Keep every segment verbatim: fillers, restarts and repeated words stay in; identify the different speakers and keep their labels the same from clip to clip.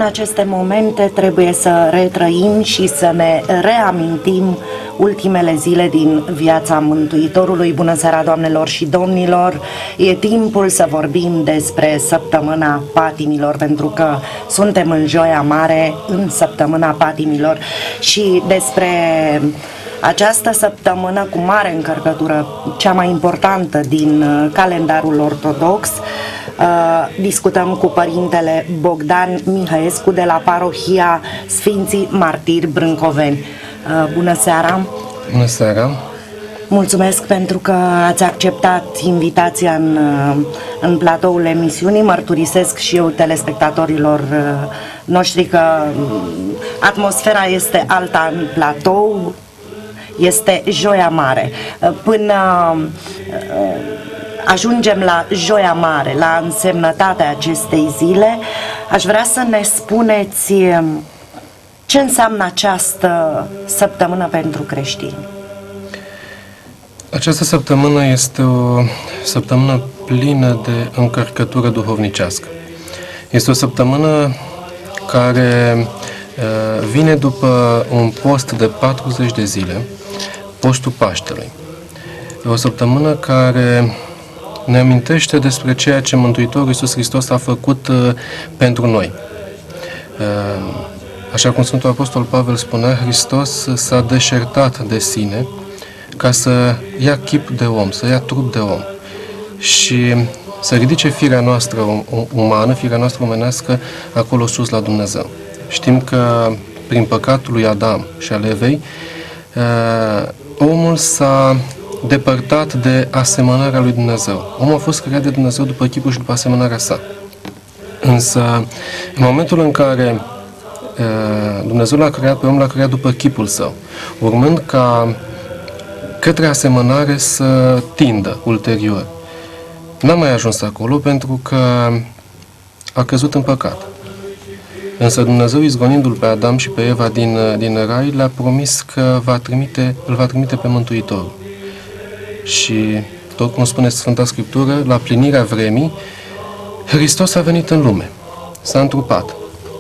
Speaker 1: aceste momente trebuie să retrăim și să ne reamintim ultimele zile din viața Mântuitorului. Bună seara, doamnelor și domnilor! E timpul să vorbim despre Săptămâna Patimilor, pentru că suntem în Joia Mare, în Săptămâna Patimilor, și despre această săptămână cu mare încărcătură, cea mai importantă din calendarul ortodox. Uh, discutăm cu părintele Bogdan Mihăescu de la parohia Sfinții Martiri Brâncoveni. Uh, bună seara!
Speaker 2: Bună seara!
Speaker 1: Mulțumesc pentru că ați acceptat invitația în, în platoul emisiunii. Mărturisesc și eu telespectatorilor noștri că atmosfera este alta în platou. Este Joia Mare. Până ajungem la Joia Mare, la însemnătatea acestei zile, aș vrea să ne spuneți ce înseamnă această săptămână pentru creștini.
Speaker 2: Această săptămână este o săptămână plină de încărcătură duhovnicească. Este o săptămână care vine după un post de patruzeci de zile, postul Paștelui. E o săptămână care ne amintește despre ceea ce Mântuitorul Iisus Hristos a făcut pentru noi. Așa cum Sfântul Apostol Pavel spunea, Hristos s-a deșertat de sine ca să ia chip de om, să ia trup de om și să ridice firea noastră umană, firea noastră omenească acolo sus la Dumnezeu. Știm că prin păcatul lui Adam și al Evei, omul s-a depărtat de asemănarea lui Dumnezeu. Omul a fost creat de Dumnezeu după chipul și după asemănarea sa. Însă, în momentul în care Dumnezeu l-a creat pe om, l-a creat după chipul său, urmând ca către asemănare să tindă ulterior. N-a mai ajuns acolo pentru că a căzut în păcat. Însă Dumnezeu, izgonindu-l pe Adam și pe Eva din, din Rai, le-a promis că va trimite, îl va trimite pe Mântuitorul. Și, tot cum spune Sfânta Scriptură, la plinirea vremii, Hristos a venit în lume, s-a întrupat.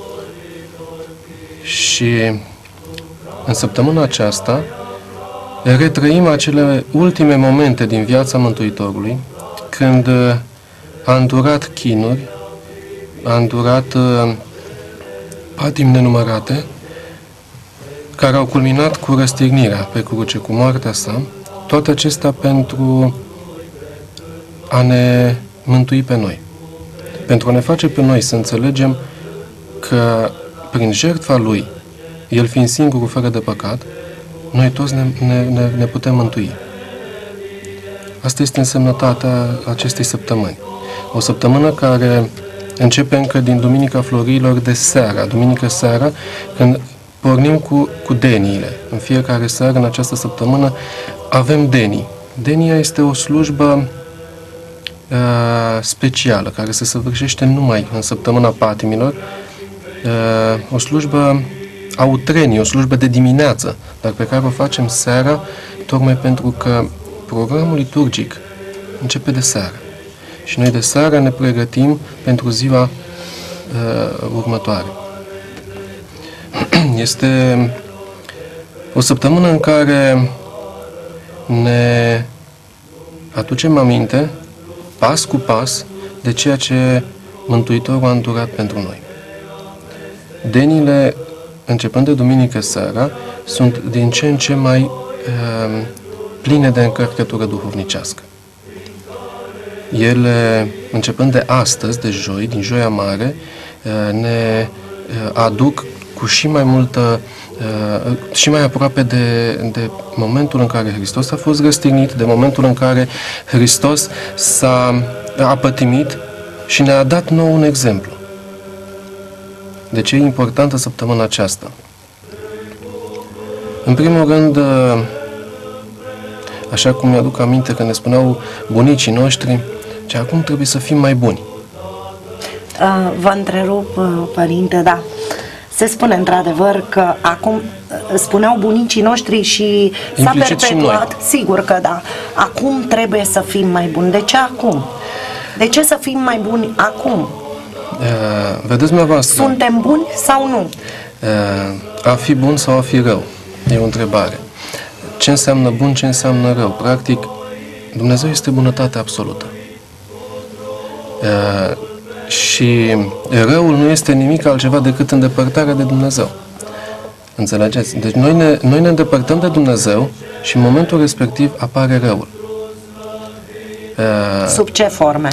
Speaker 2: Și în săptămâna aceasta retrăim acele ultime momente din viața Mântuitorului, când a îndurat chinuri, a îndurat uh, patimi nenumărate, care au culminat cu răstignirea pe cruce, cu moartea sa, toate acestea pentru a ne mântui pe noi, pentru a ne face pe noi să înțelegem că prin jertfa Lui, El fiind singurul fără de păcat, noi toți ne, ne, ne, ne putem mântui. Asta este însemnătatea acestei săptămâni. O săptămână care începe încă din Duminica Florilor de seara, duminică seara, când pornim cu, cu deniile. În fiecare seară, în această săptămână, avem denii. Denia este o slujbă uh, specială, care se săvârșește numai în săptămâna Patimilor, uh, o slujbă a utrenii, o slujbă de dimineață, dar pe care o facem seara, tocmai pentru că programul liturgic începe de seară. Și noi de seară ne pregătim pentru ziua uh, următoare. Este o săptămână în care ne aducem aminte, pas cu pas, de ceea ce Mântuitorul a îndurat pentru noi. Denile, începând de duminică seara, sunt din ce în ce mai uh, pline de încărcătură duhovnicească. Ele, începând de astăzi, de joi, din Joia Mare, uh, ne uh, aduc cu și mai multă, uh, și mai aproape de, de momentul în care Hristos a fost răstignit, de momentul în care Hristos s-a a pătimit și ne-a dat nou un exemplu. De ce e importantă săptămâna aceasta? În primul rând, așa cum mi-aduc aminte că ne spuneau bunicii noștri, că acum trebuie să fim mai buni.
Speaker 1: Vă întrerup, părinte, da. Se spune într-adevăr că acum, spuneau bunicii noștri și s-a perpetuat, sigur că da, acum trebuie să fim mai buni. De ce acum? De ce să fim mai buni acum?
Speaker 2: vedeți dumneavoastră...
Speaker 1: Suntem buni sau nu?
Speaker 2: A fi bun sau a fi rău? E o întrebare. Ce înseamnă bun, ce înseamnă rău? Practic, Dumnezeu este bunătate absolută. Și răul nu este nimic altceva decât îndepărtarea de Dumnezeu. Înțelegeți? Deci noi ne, noi ne îndepărtăm de Dumnezeu și în momentul respectiv apare răul.
Speaker 1: Sub ce forme?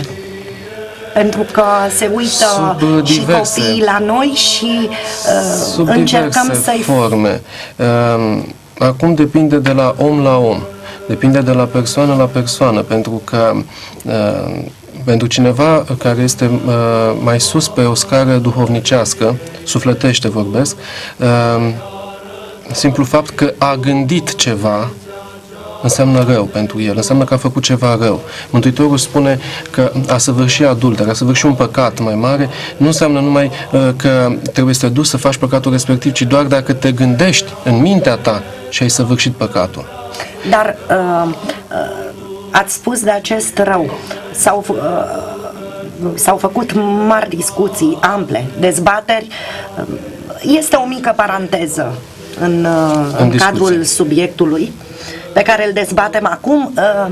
Speaker 1: Pentru că se uită și copiii la noi și uh, încercăm să-i...
Speaker 2: forme. Uh, acum depinde de la om la om. Depinde de la persoană la persoană, pentru că uh, pentru cineva care este uh, mai sus pe o scară duhovnicească, sufletește vorbesc, uh, simplu fapt că a gândit ceva înseamnă rău pentru el, înseamnă că a făcut ceva rău. Mântuitorul spune că a săvârși adulter, a săvârși un păcat mai mare, nu înseamnă numai uh, că trebuie să te duci să faci păcatul respectiv, ci doar dacă te gândești în mintea ta și ai săvârșit păcatul.
Speaker 1: Dar uh, uh, ați spus de acest rău. S-au, uh, s-au făcut mari discuții, ample, dezbateri. Este o mică paranteză în, uh, în, în cadrul subiectului pe care îl dezbatem acum, uh,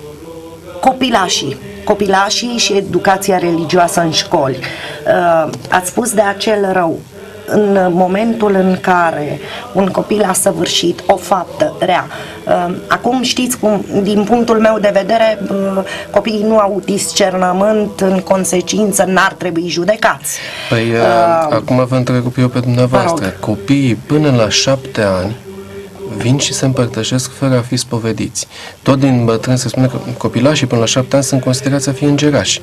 Speaker 1: copilașii, copilașii și educația religioasă în școli. Uh, ați spus de acel rău. În momentul în care un copil a săvârșit o faptă rea. Uh, acum știți cum, din punctul meu de vedere, uh, copiii nu au discernământ, în consecință n-ar trebui judecați.
Speaker 2: Păi, uh, uh, acum vă întrerup eu pe dumneavoastră. Copiii până la șapte ani vin și se împărtășesc fără a fi spovediți. Tot din bătrân se spune că copilașii până la șapte ani sunt considerați a fi îngerași.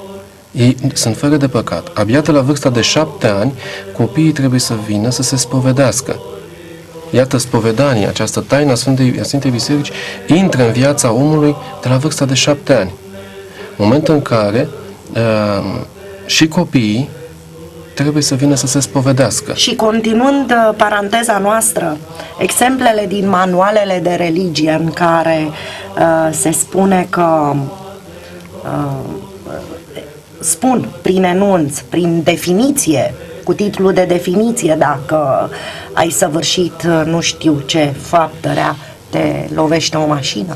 Speaker 2: Ei sunt fără de păcat. Abia de la vârsta de șapte ani, copiii trebuie să vină să se spovedească. Iată, spovedania, această taină a Sfintei, a Sfintei Biserici, intră în viața omului de la vârsta de șapte ani. Moment în care uh, și copiii trebuie să vină să se spovedească.
Speaker 1: Și continuând uh, paranteza noastră, exemplele din manualele de religie în care uh, se spune că uh, spun prin enunț, prin definiție, cu titlul de definiție, dacă ai săvârșit nu știu ce faptă rea, te lovește o mașină.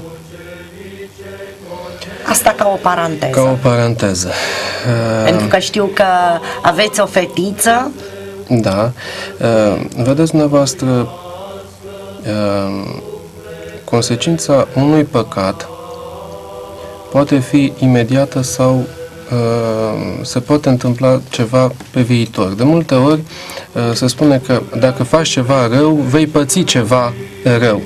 Speaker 1: Asta ca o paranteză.
Speaker 2: Ca o paranteză.
Speaker 1: Pentru că știu că aveți o fetiță.
Speaker 2: Da. Vedeți dumneavoastră, consecința unui păcat poate fi imediată sau se poate întâmpla ceva pe viitor. De multe ori se spune că dacă faci ceva rău, vei păți ceva rău.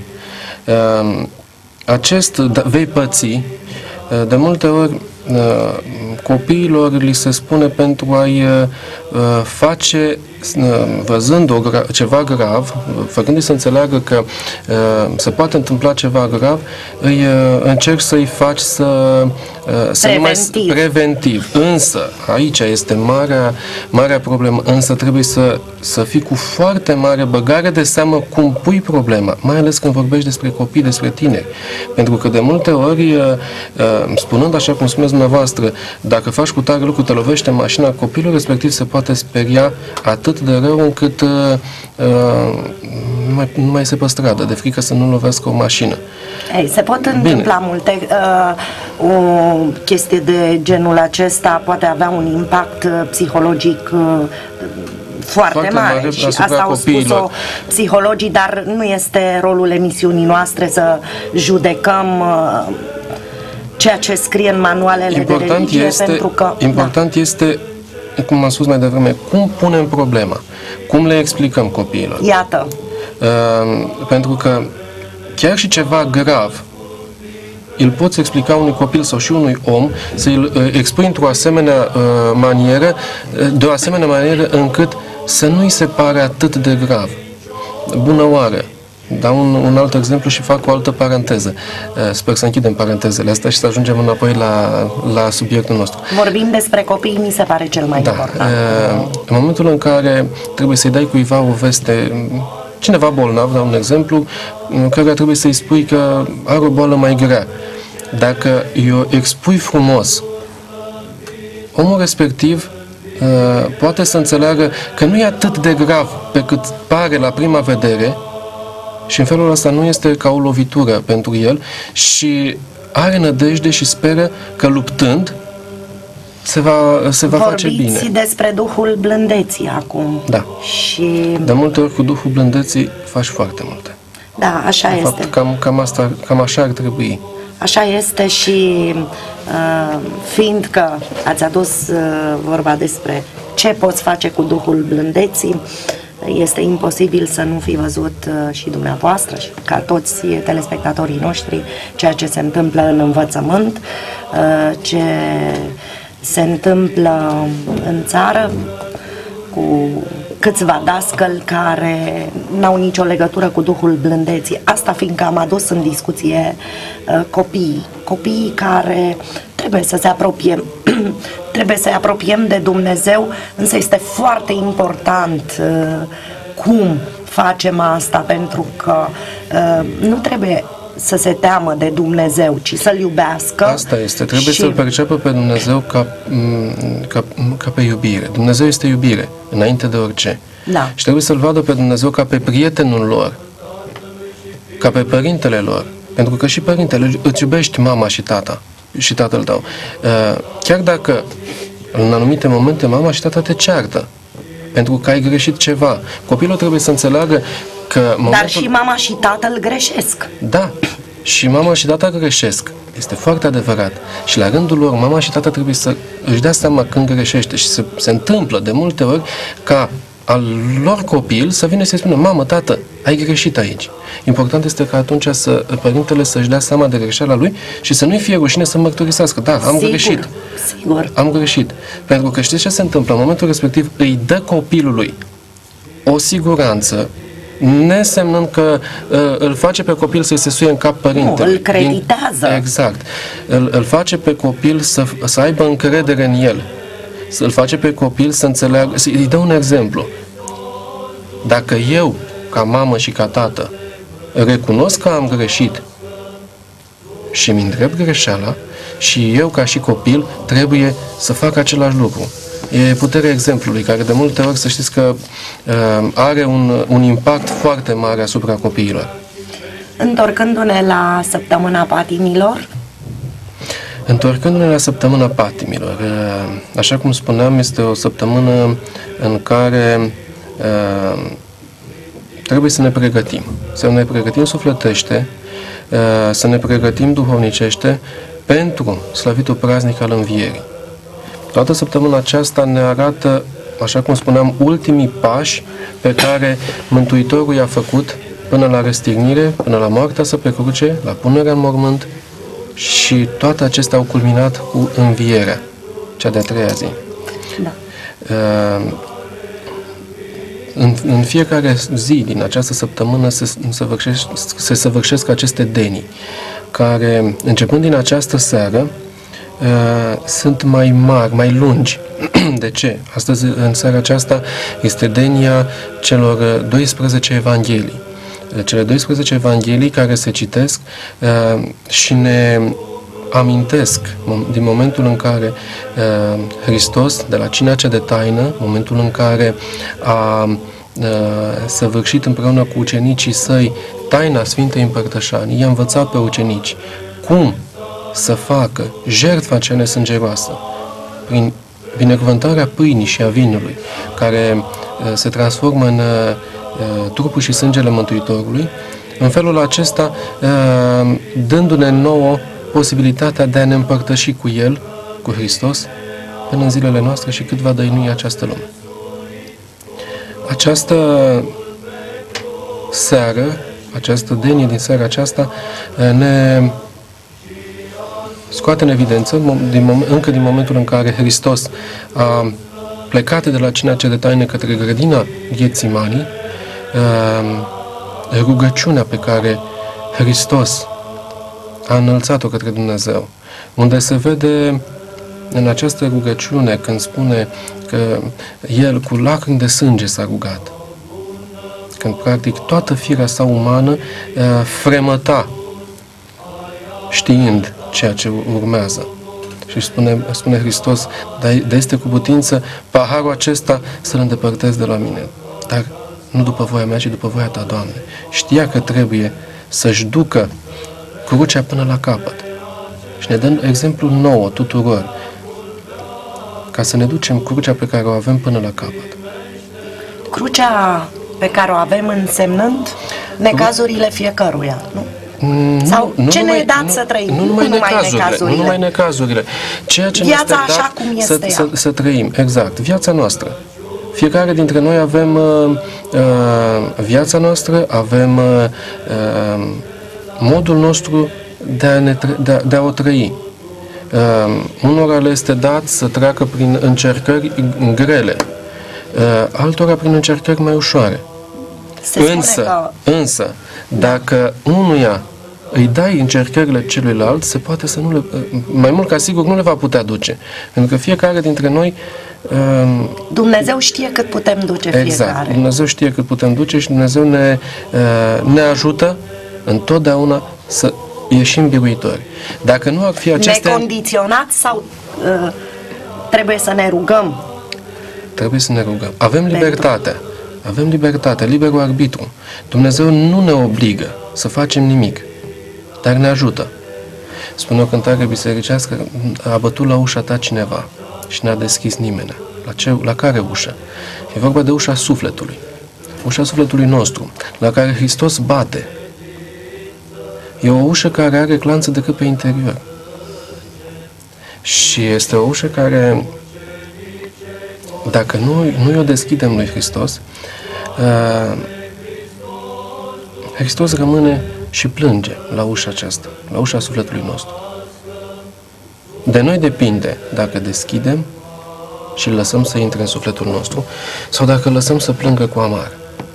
Speaker 2: Acest vei păți, de multe ori copiilor li se spune pentru a-i face, văzând o gra- ceva grav, făcându-i să înțeleagă că se poate întâmpla ceva grav, îi încerci să-i faci să, să
Speaker 1: preventiv.
Speaker 2: Nu mai, preventiv. Însă, aici este marea, marea problemă, însă trebuie să, să fii cu foarte mare băgare de seamă cum pui problema, mai ales când vorbești despre copii, despre tineri. Pentru că de multe ori, spunând așa cum spuneți dumneavoastră, dacă faci cu tare lucru, te lovește mașina, copilul respectiv se poate speria atât de rău încât uh, uh, nu, mai, nu mai se pe stradă, de frică să nu lovească o mașină.
Speaker 1: Ei, se pot întâmpla Bine. multe. Uh, o chestie de genul acesta poate avea un impact uh, psihologic uh, foarte, foarte mare, mare și asta au spus-o psihologii, dar nu este rolul emisiunii noastre să judecăm uh, ceea ce scrie în manualele important de religie,
Speaker 2: este,
Speaker 1: pentru că...
Speaker 2: Important da. este, cum am spus mai devreme, cum punem problema, cum le explicăm copiilor.
Speaker 1: Iată.
Speaker 2: Uh, pentru că chiar și ceva grav îl poți explica unui copil sau și unui om, să-l uh, expui într-o asemenea uh, manieră, de o asemenea manieră încât să nu-i se pare atât de grav. Bună oară! Dau un, un alt exemplu și fac o altă paranteză. Sper să închidem parantezele astea și să ajungem înapoi la, la subiectul nostru.
Speaker 1: Vorbim despre copii, mi se pare cel mai
Speaker 2: da.
Speaker 1: important.
Speaker 2: În momentul în care trebuie să-i dai cuiva o veste, cineva bolnav, dau un exemplu, care trebuie să-i spui că are o boală mai grea. Dacă eu expui frumos, omul respectiv uh, poate să înțeleagă că nu e atât de grav pe cât pare la prima vedere și în felul ăsta nu este ca o lovitură pentru el și are nădejde și speră că luptând se va, se va face bine.
Speaker 1: Vorbiți despre Duhul blândeții acum.
Speaker 2: Da.
Speaker 1: Și...
Speaker 2: de multe ori cu Duhul blândeții faci foarte multe.
Speaker 1: Da, așa
Speaker 2: de
Speaker 1: este.
Speaker 2: Fapt, cam, cam, asta, cam așa ar trebui.
Speaker 1: Așa este și uh, fiindcă ați adus uh, vorba despre ce poți face cu Duhul blândeții, este imposibil să nu fi văzut uh, și dumneavoastră și ca toți telespectatorii noștri ceea ce se întâmplă în învățământ, uh, ce se întâmplă în țară cu câțiva dascăli care n-au nicio legătură cu Duhul blândeții. Asta fiindcă am adus în discuție uh, copiii, copiii care trebuie să se apropie, trebuie să se apropiem de Dumnezeu, însă este foarte important uh, cum facem asta, pentru că uh, nu trebuie să se teamă de Dumnezeu, ci să-L iubească.
Speaker 2: Asta este, trebuie
Speaker 1: și...
Speaker 2: să-L perceapă pe Dumnezeu ca, ca, ca pe iubire. Dumnezeu este iubire, înainte de orice.
Speaker 1: Da.
Speaker 2: Și trebuie să-L vadă pe Dumnezeu ca pe prietenul lor, ca pe părintele lor. Pentru că și părintele îți iubești mama și tata și tatăl tău. Chiar dacă în anumite momente mama și tata te ceartă pentru că ai greșit ceva. Copilul trebuie să înțeleagă că momentul...
Speaker 1: Dar și mama și tatăl greșesc.
Speaker 2: Da, și mama și tata greșesc. Este foarte adevărat. Și la rândul lor, mama și tata trebuie să își dea seama când greșește și se, se întâmplă de multe ori ca al lor copil să vină să-i spună: mamă, tată, ai greșit aici. Important este ca atunci să, părintele să-și dea seama de greșeala lui și să nu-i fie rușine să mărturisească. Da, am
Speaker 1: Sigur,
Speaker 2: greșit.
Speaker 1: Sigur.
Speaker 2: Am greșit. Pentru că știți ce se întâmplă? În momentul respectiv îi dă copilului o siguranță, nesemnând că uh, îl face pe copil să-i se suie în cap părintele.
Speaker 1: Nu, îl creditează.
Speaker 2: Din, exact. Îl, îl face pe copil să, să aibă încredere în el. Îl face pe copil să înțeleagă, să, îi dă un exemplu. Dacă eu, ca mamă și ca tată, recunosc că am greșit și îmi îndrept greșeala, și eu, ca și copil, trebuie să fac același lucru. E puterea exemplului, care de multe ori, să știți că uh, are un, un impact foarte mare asupra copiilor.
Speaker 1: Întorcându-ne la săptămâna patimilor,
Speaker 2: Întorcându-ne la săptămâna patimilor, uh, așa cum spuneam, este o săptămână în care uh, trebuie să ne pregătim. Să ne pregătim sufletește, uh, să ne pregătim duhovnicește pentru slăvitul praznic al Învierii. Toată săptămâna aceasta ne arată, așa cum spuneam, ultimii pași pe care Mântuitorul i-a făcut până la răstignire, până la moartea sa pe cruce, la punerea în mormânt, și toate acestea au culminat cu învierea, cea de-a treia zi.
Speaker 1: da.
Speaker 2: În, în fiecare zi din această săptămână se, se, vârșesc, se săvârșesc aceste denii, care, începând din această seară, Uh, sunt mai mari, mai lungi. De ce? Astăzi, în seara aceasta, este denia celor doisprezece evanghelii. Cele doisprezece evanghelii care se citesc uh, și ne amintesc din momentul în care uh, Hristos, de la cina cea de taină, momentul în care a uh, săvârșit împreună cu ucenicii săi taina Sfintei Împărtășanii, i-a învățat pe ucenici cum să facă jertfa cea nesângeroasă prin binecuvântarea pâinii și a vinului, care uh, se transformă în uh, trupul și sângele Mântuitorului, în felul acesta uh, dându-ne nouă posibilitatea de a ne împărtăși cu El, cu Hristos, până în zilele noastre și cât va dăinui această lume. Această seară, această denie din seara aceasta uh, ne scoate în evidență, din moment, încă din momentul în care Hristos a plecat de la cina cea de taină către grădina Ghețimanii, rugăciunea pe care Hristos a înălțat-o către Dumnezeu, unde se vede în această rugăciune, când spune că El cu lacrimi de sânge s-a rugat, când practic toată firea sa umană fremăta știind ceea ce urmează. Și spune, spune Hristos, dar de este cu putință paharul acesta să-l îndepărtezi de la mine. Dar nu după voia mea, ci după voia ta, Doamne. Știa că trebuie să-și ducă crucea până la capăt. Și ne dă exemplul nouă tuturor, ca să ne ducem crucea pe care o avem până la capăt.
Speaker 1: Crucea pe care o avem însemnând necazurile fiecăruia, nu? Sau
Speaker 2: nu,
Speaker 1: ce
Speaker 2: nu
Speaker 1: ne-e
Speaker 2: numai,
Speaker 1: dat
Speaker 2: nu,
Speaker 1: să trăim?
Speaker 2: Nu numai,
Speaker 1: nu numai
Speaker 2: necazurile,
Speaker 1: necazurile.
Speaker 2: Nu numai necazurile. Ceea ce
Speaker 1: Viața
Speaker 2: ne este
Speaker 1: așa
Speaker 2: dat
Speaker 1: cum
Speaker 2: să,
Speaker 1: este
Speaker 2: să,
Speaker 1: ea.
Speaker 2: să trăim. Exact. Viața noastră. Fiecare dintre noi avem uh, uh, viața noastră, avem uh, uh, modul nostru de a, ne, de a, de a o trăi. Uh, unora le este dat să treacă prin încercări grele, uh, altora prin încercări mai ușoare.
Speaker 1: Se
Speaker 2: Însă,
Speaker 1: că...
Speaker 2: însă, dacă unuia îi dai încercările celuilalt, se poate să nu le, mai mult ca sigur nu le va putea duce. Pentru că fiecare dintre noi um,
Speaker 1: Dumnezeu știe cât putem duce
Speaker 2: exact,
Speaker 1: fiecare.
Speaker 2: Dumnezeu știe cât putem duce și Dumnezeu ne, uh, ne ajută întotdeauna să ieșim biruitori. Dacă nu ar fi aceste...
Speaker 1: Necondiționat sau uh, trebuie să ne rugăm?
Speaker 2: Trebuie să ne rugăm. Avem libertate. Avem libertate, liberul arbitru. Dumnezeu nu ne obligă să facem nimic, dar ne ajută. Spune o cântare bisericească, a bătut la ușa ta cineva și n-a deschis nimeni. La, ce, la care ușă? E vorba de ușa sufletului. Ușa sufletului nostru, la care Hristos bate. E o ușă care are clanță decât pe interior. Și este o ușă care, dacă nu, nu o deschidem lui Hristos, uh, Hristos rămâne și plânge la ușa aceasta, la ușa sufletului nostru. De noi depinde dacă deschidem și îl lăsăm să intre în sufletul nostru sau dacă îl lăsăm să plângă cu amar.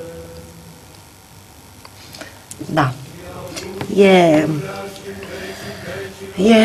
Speaker 1: Da. E... E...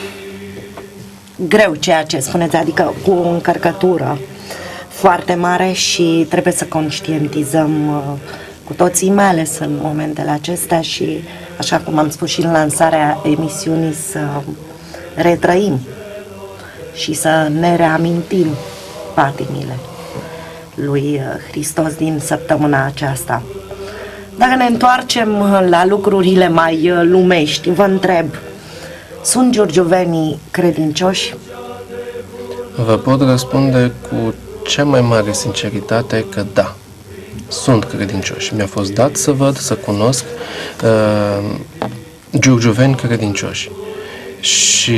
Speaker 1: greu ceea ce spuneți, adică cu o încărcătură foarte mare și trebuie să conștientizăm uh, cu toții, mai ales în momentele acestea și, așa cum am spus și în lansarea emisiunii, să retrăim și să ne reamintim patimile lui Hristos din săptămâna aceasta. Dacă ne întoarcem la lucrurile mai lumești, vă întreb, sunt giurgiuvenii credincioși?
Speaker 2: Vă pot răspunde cu cea mai mare sinceritate că da, sunt credincioși. Mi-a fost dat să văd, să cunosc uh, giurgiuveni credincioși. Și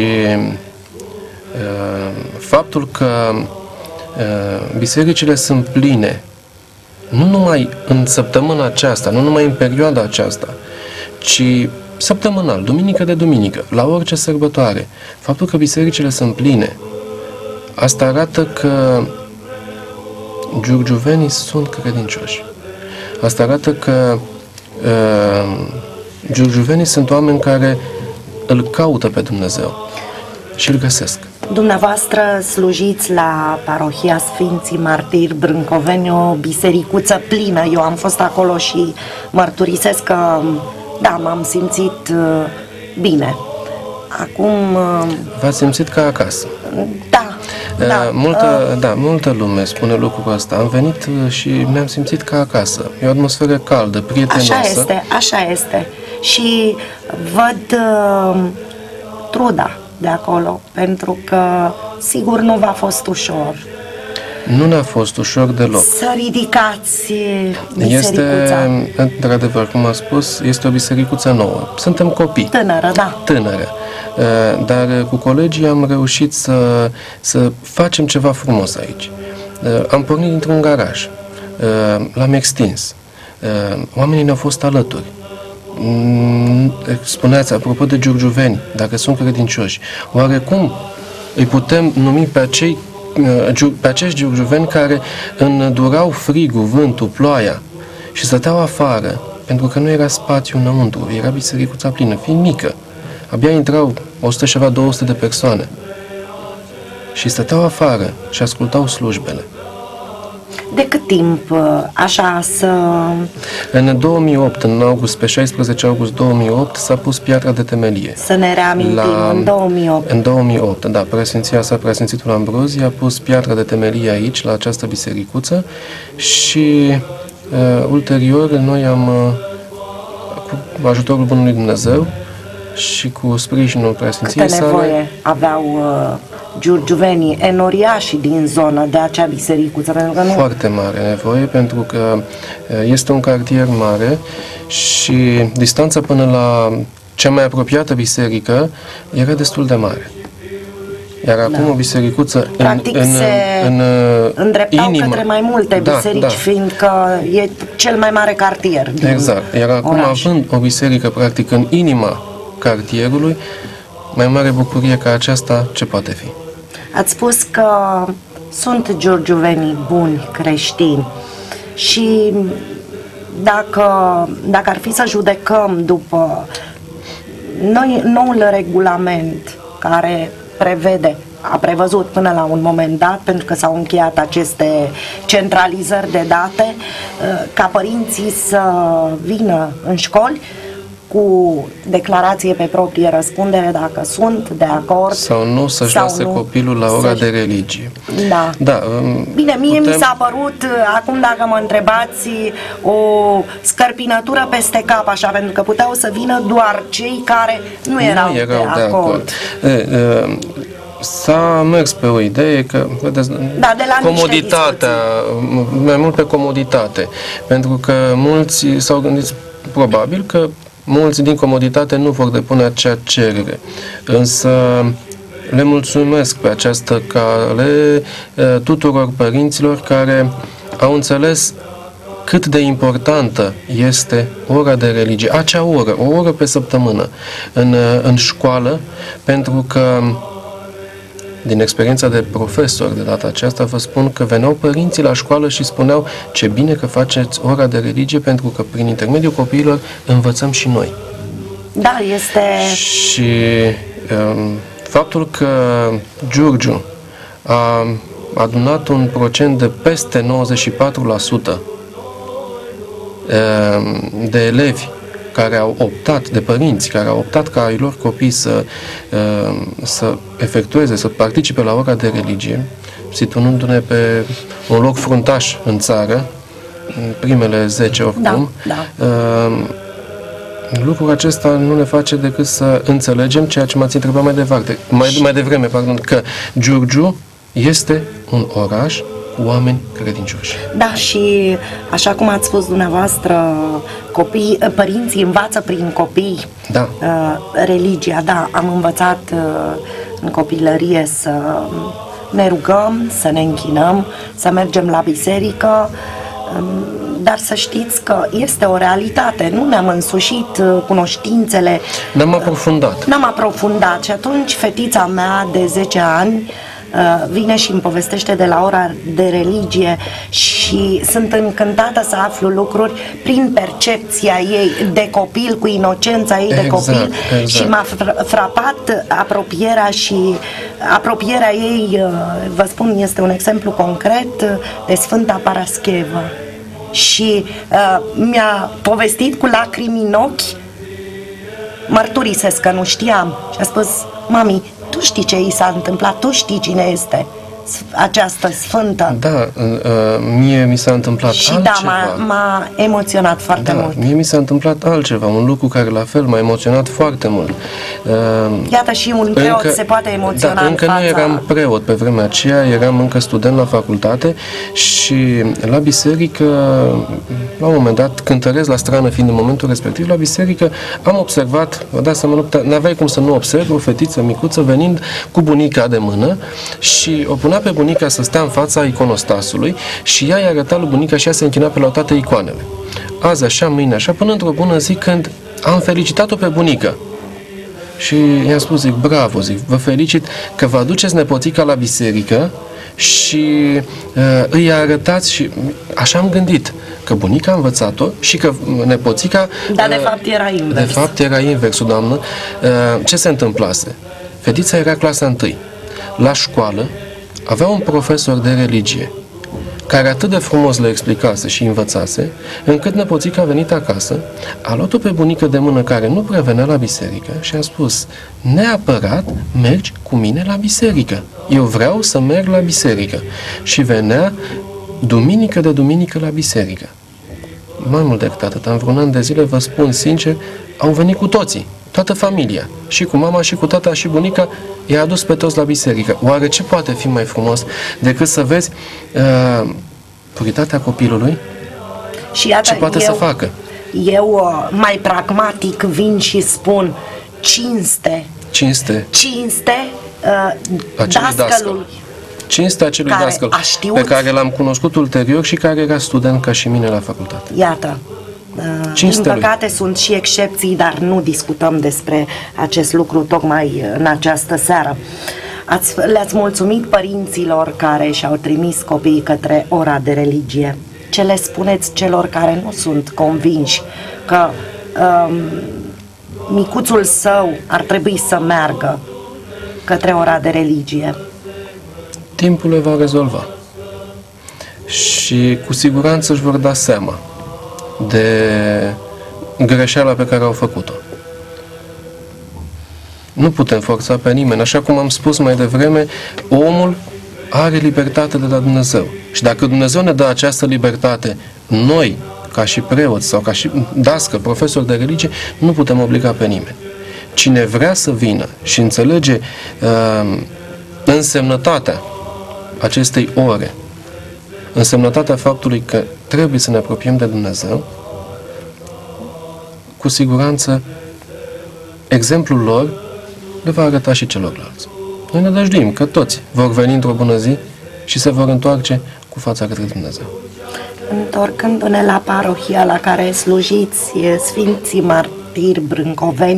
Speaker 2: uh, faptul că uh, bisericile sunt pline, nu numai în săptămâna aceasta, nu numai în perioada aceasta, ci săptămânal, duminică de duminică, la orice sărbătoare. Faptul că bisericile sunt pline, asta arată că giurgiuvenii sunt credincioși. Asta arată că uh, giurgiuvenii sunt oameni care îl caută pe Dumnezeu și îl găsesc.
Speaker 1: Dumneavoastră slujiți la parohia Sfinții Martiri Brâncoveni, o bisericuță plină. Eu am fost acolo și mărturisesc că, da, m-am simțit uh, bine. Acum... Uh,
Speaker 2: V-ați simțit ca acasă.
Speaker 1: Da. Da,
Speaker 2: multă,
Speaker 1: uh,
Speaker 2: da, multă lume spune lucrul ăsta. Am venit și mi-am simțit ca acasă. E o atmosferă caldă, prietenoasă.
Speaker 1: Așa este, așa este. Și văd uh, truda de acolo, pentru că sigur nu v-a fost ușor.
Speaker 2: Nu ne-a fost ușor deloc.
Speaker 1: Să ridicați bisericuța.
Speaker 2: Este, într-adevăr, cum am spus, este o bisericuță nouă. Suntem copii.
Speaker 1: Tânără, da.
Speaker 2: Tânără. Dar cu colegii am reușit să, să facem ceva frumos aici. Am pornit dintr-un garaj. L-am extins. Oamenii ne-au fost alături. Spuneați, apropo de giurgiuveni, dacă sunt credincioși, oare cum îi putem numi pe acei pe acești giurgiuveni care îndurau frigul, vântul, ploaia și stăteau afară pentru că nu era spațiu înăuntru, era bisericuța plină, fiind mică. Abia intrau o sută ceva, două sute de persoane și stăteau afară și ascultau slujbele.
Speaker 1: De cât timp așa să...
Speaker 2: În două mii opt, în august, pe șaisprezece august două mii opt, s-a pus piatra de temelie.
Speaker 1: Să ne reamintim, la, în două mii opt.
Speaker 2: În două mii opt, da, preasfinția sa, preasfințitul Ambrozii, a pus piatra de temelie aici, la această bisericuță și uh, ulterior noi am, uh, cu ajutorul Bunului Dumnezeu și cu sprijinul preasfinției sale...
Speaker 1: Câte nevoie aveau uh, giurgiuvenii, enoriașii din zonă de acea bisericuță? Pentru că nu...
Speaker 2: Foarte mare nevoie, pentru că este un cartier mare și distanța până la cea mai apropiată biserică era destul de mare. Iar acum
Speaker 1: da.
Speaker 2: o bisericuță
Speaker 1: Practic
Speaker 2: în, în,
Speaker 1: se
Speaker 2: în,
Speaker 1: îndreptau
Speaker 2: inima.
Speaker 1: către mai multe
Speaker 2: da,
Speaker 1: biserici,
Speaker 2: da.
Speaker 1: fiindcă e cel mai mare cartier din
Speaker 2: Exact. Iar acum,
Speaker 1: oraș.
Speaker 2: având o biserică practic în inima cartierului, mai mare bucurie ca aceasta ce poate fi?
Speaker 1: Ați spus că sunt giurgiuvenii buni, creștini și dacă, dacă ar fi să judecăm după noi, noul regulament care prevede, a prevăzut până la un moment dat, pentru că s-au încheiat aceste centralizări de date, ca părinții să vină în școli cu declarație pe proprie răspundere dacă sunt de acord
Speaker 2: sau nu să-și lase nu, copilul la ora de religie.
Speaker 1: Da.
Speaker 2: da
Speaker 1: Bine, mie
Speaker 2: putem...
Speaker 1: mi s-a părut, acum dacă mă întrebați, o scărpinătură peste cap, așa, pentru că puteau să vină doar cei care nu erau,
Speaker 2: nu erau
Speaker 1: de,
Speaker 2: de
Speaker 1: acord.
Speaker 2: acord. E, e, S-a mers pe o idee că, vedeți,
Speaker 1: da, de la
Speaker 2: comoditatea, mai mult pe comoditate, pentru că mulți s-au gândit, probabil că mulți din comoditate nu vor depune acea cerere, însă le mulțumesc pe această cale tuturor părinților care au înțeles cât de importantă este ora de religie, acea oră, o oră pe săptămână în, în școală, pentru că din experiența de profesor de data aceasta vă spun că veneau părinții la școală și spuneau ce bine că faceți ora de religie pentru că prin intermediul copiilor învățăm și noi.
Speaker 1: Da, este...
Speaker 2: Și um, faptul că Giurgiu a adunat un procent de peste nouăzeci și patru la sută um, de elevi care au optat, de părinți care au optat ca ai lor copii să, să efectueze, să participe la ora de religie, situându-ne pe un loc fruntaș în țară, în primele zece oricum,
Speaker 1: da, da.
Speaker 2: Lucrul acesta nu ne face decât să înțelegem ceea ce m-ați întrebat mai devreme, mai, mai devreme pardon, că Giurgiu este un oraș cu oameni credincioși.
Speaker 1: Da, și așa cum ați spus dumneavoastră, copii, părinții învață prin copii
Speaker 2: da.
Speaker 1: uh, religia. Da, am învățat uh, în copilărie să ne rugăm, să ne închinăm, să mergem la biserică, um, dar să știți că este o realitate. Nu ne-am însușit uh, cunoștințele.
Speaker 2: N-am aprofundat.
Speaker 1: N-am aprofundat și atunci fetița mea de zece ani vine și îmi povestește de la ora de religie și sunt încântată să aflu lucruri prin percepția ei de copil, cu inocența ei de
Speaker 2: exact,
Speaker 1: copil
Speaker 2: exact.
Speaker 1: Și m-a frapat apropierea și apropierea ei, vă spun, este un exemplu concret de Sfânta Parascheva și uh, mi-a povestit cu lacrimi în ochi, mărturisesc că nu știam și a spus: mami, tu știi ce i s-a întâmplat, tu știi cine este această sfântă.
Speaker 2: Da, mie mi s-a întâmplat
Speaker 1: și
Speaker 2: altceva.
Speaker 1: Și da, m-a emoționat foarte
Speaker 2: da,
Speaker 1: mult.
Speaker 2: Mie mi s-a întâmplat altceva, un lucru care la fel m-a emoționat foarte mult.
Speaker 1: Iată, și un preot
Speaker 2: încă,
Speaker 1: se poate emoționa.
Speaker 2: Da, încă
Speaker 1: în fața...
Speaker 2: nu eram preot pe vremea aceea, eram încă student la facultate și la biserică, la un moment dat, cântăresc la strană fiind în momentul respectiv, la biserică am observat, vă dați seama, nu aveai cum să nu observi o fetiță micuță venind cu bunica de mână și o punea pe bunica să stea în fața iconostasului și ea i-a arătat lui bunica și ea se închina pe la toate icoanele. Azi așa, mâine așa, până într-o bună zi când am felicitat-o pe bunică. Și i-am spus, zic, bravo, zic, vă felicit că vă aduceți nepoțica la biserică și uh, îi arătați și așa am gândit, că bunica a învățat-o și că nepoțica...
Speaker 1: Dar de uh, fapt era invers.
Speaker 2: De fapt era inversul, doamnă. Uh, ce se întâmplase? Fetița era clasa întâi. La școală avea un profesor de religie care atât de frumos le explicase și învățase, încât nepoțica a venit acasă, a luat-o pe bunică de mână care nu prea venea la biserică și a spus: neapărat mergi cu mine la biserică. Eu vreau să merg la biserică. Și venea duminică de duminică la biserică. Mai mult decât atât, în vreun an de zile, vă spun sincer, au venit cu toții, toată familia, și cu mama, și cu tata, și bunica, i-a adus pe toți la biserică. Oare ce poate fi mai frumos decât să vezi uh, puritatea copilului?
Speaker 1: Și iată,
Speaker 2: ce poate
Speaker 1: eu,
Speaker 2: să facă?
Speaker 1: Eu, mai pragmatic, vin și spun cinste.
Speaker 2: Cinste.
Speaker 1: Cinste uh, dascălului.
Speaker 2: Cinstea acelui
Speaker 1: care
Speaker 2: dascăl
Speaker 1: știut,
Speaker 2: pe care l-am cunoscut ulterior și care era student ca și mine la facultate.
Speaker 1: Iată. Din păcate sunt și excepții, dar nu discutăm despre acest lucru tocmai în această seară. Ați, le-ați mulțumit părinților care și-au trimis copiii către ora de religie. Ce le spuneți celor care nu sunt convinși că um, micuțul său ar trebui să meargă către ora de religie?
Speaker 2: Timpul le va rezolva. Și cu siguranță își vor da seama de greșeala pe care au făcut-o. Nu putem forța pe nimeni. Așa cum am spus mai devreme, omul are libertate de la Dumnezeu. Și dacă Dumnezeu ne dă această libertate, noi, ca și preoți sau ca și dască, profesori de religie, nu putem obliga pe nimeni. Cine vrea să vină și înțelege uh, însemnătatea acestei ore, însemnătatea faptului că trebuie să ne apropiem de Dumnezeu, cu siguranță exemplul lor le va arăta și celorlalți. Noi ne dăjduim că toți vor veni într-o bună zi și se vor întoarce cu fața către Dumnezeu.
Speaker 1: Întorcându-ne la parohia la care slujiți, Sfinții Martiri Brâncoveni,